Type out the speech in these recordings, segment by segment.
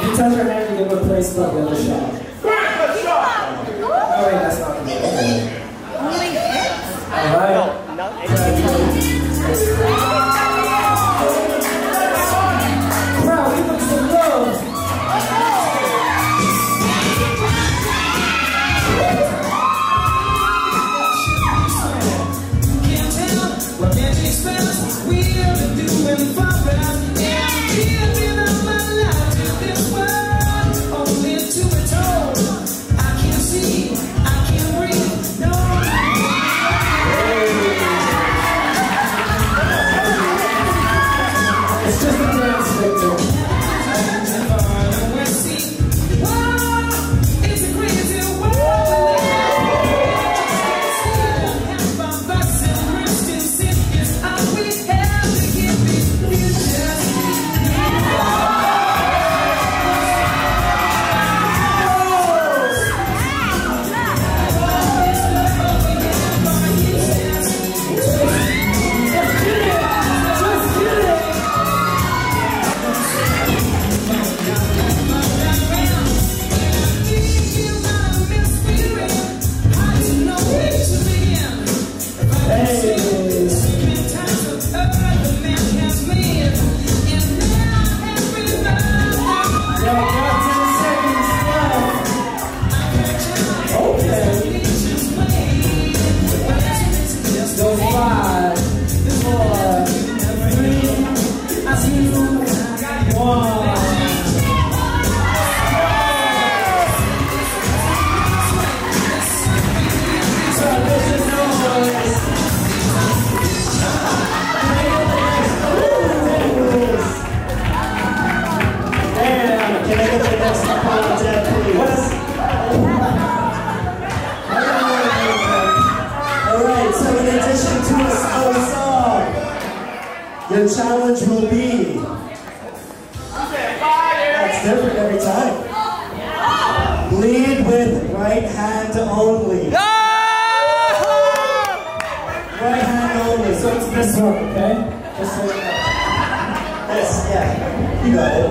you touch her hand, you give her a place for the other shot. Good shot! Oh wait, that's not good. Only hits? Alright. Crowd, give them some love. Can't tell what can you expect? We have to do and find out. Giving up my life to this world, only to be told I can't see, I can't breathe, no. It's just a dance, Victor. It's a crazy world. It's how we have to give these futures. Your challenge will be, that's different every time. Bleed with right hand only. Right hand only, so it's this one, okay? Just so you know. This, yeah, you got it.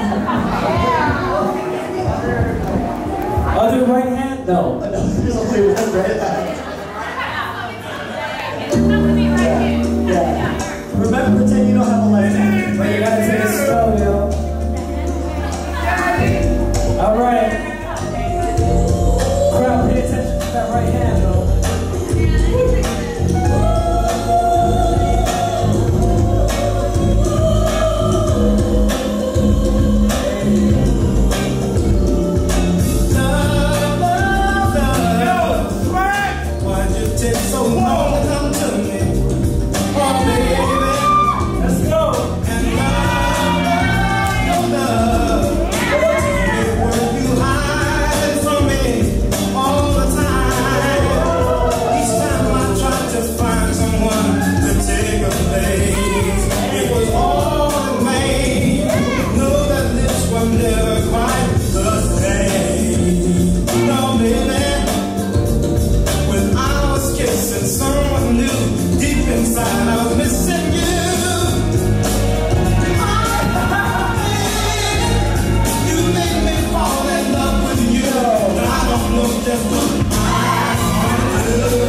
Other right hand? No. No, there's only one right hand. Yeah. Remember, pretend you don't have a left hand. But you gotta take it slow, yo. Alright. Crowd, pay attention to that right hand, though. Why'd you take so long to come to me? Oh, baby. Let's go. And love, were you hiding from me all the time? Each time I tried to find someone to take a place, it was all in vain. Know that this was never quite the same. No, baby, when I was kissing someone new, deep inside I was missing you. Just what I want to do.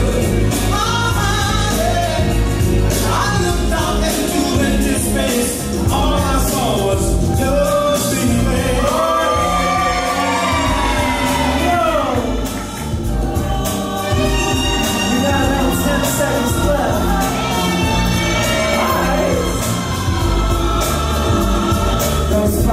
I looked out into empty space. All I saw was your sweet face. You got around 10 seconds left. 5. Goes 5,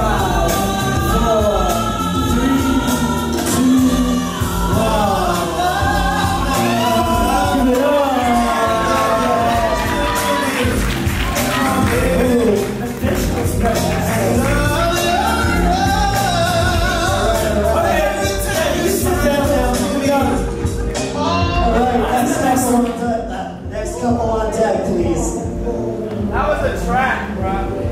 Next couple on deck, please. That was a track, bro.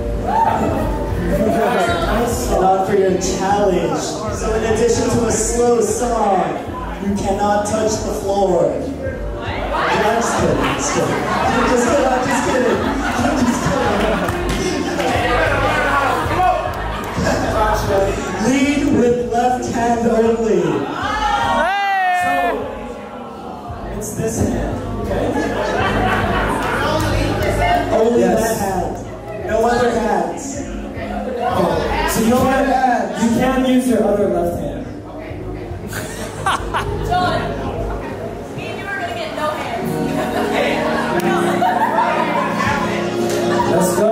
And on for your challenge. So in addition to a slow song, you cannot touch the floor. I'm just kidding. I'm just kidding. I'm just kidding. I'm just kidding. hands. So you can use your other left hand. John, me and you are going to get no hands. Let's go.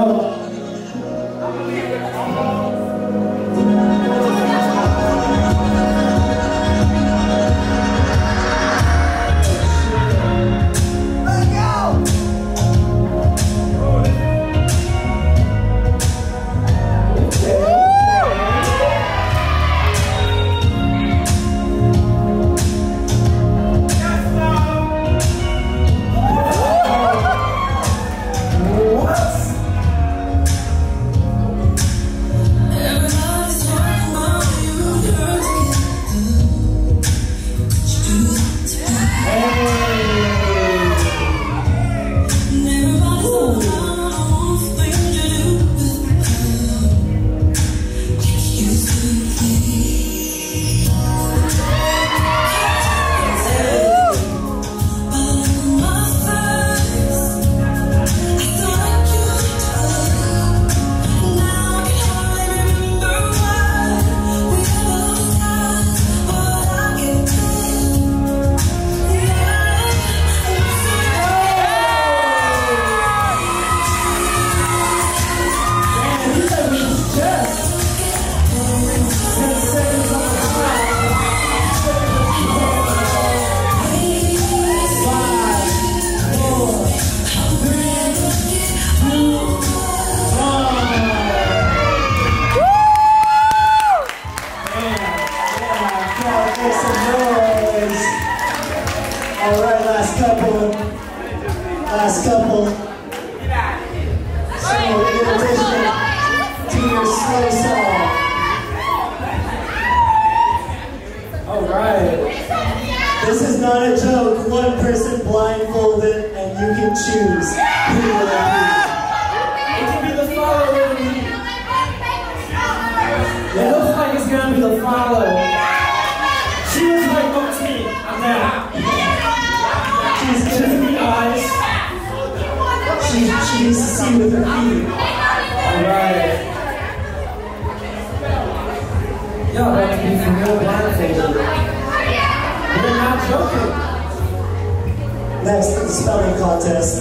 Last couple. So in addition to your slow song. Alright. This is not a joke. One person blindfolded and you can choose who will it be. It can be the follower. It looks like it's gonna be the follower. She was like, oh, it's me. I'm there. She's giving me eyes. She needs to see with her feet. Alright. Y'all about to be for real blindfolded. We're not joking. Next, the spelling contest.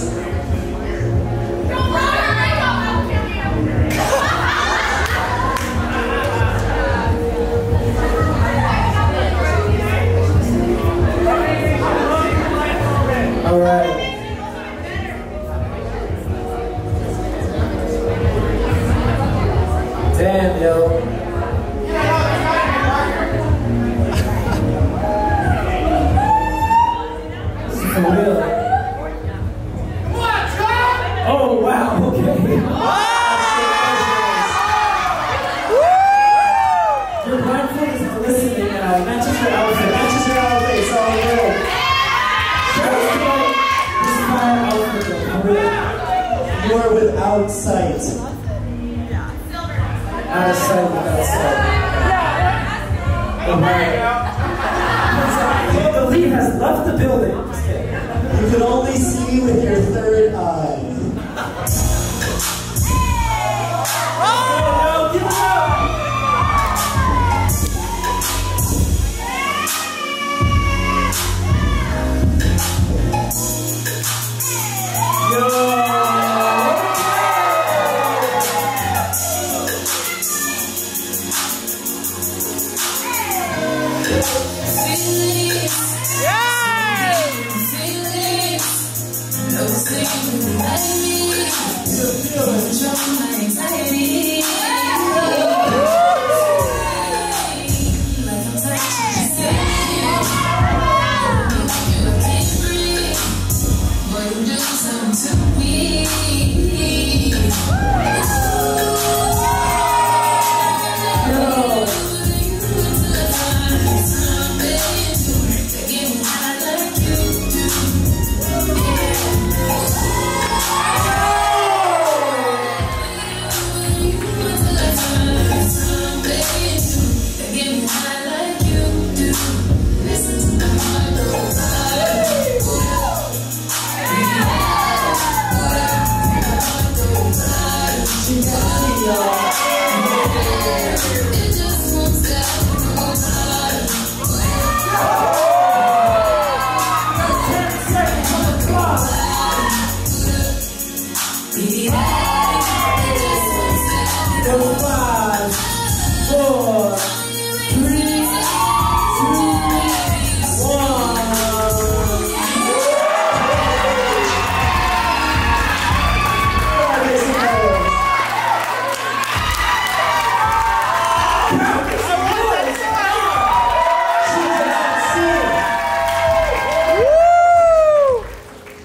Alright. Damn, yo. This is for real. Oh, wow, okay. Your blindfold is glistening now. Matches your outfit. Matches your outfit. It's all good. This is my outfit, though. For real. You are without sight. Out of sight, without sight. Alright. The lead has left the building. Just kidding. You can only see with your third eye.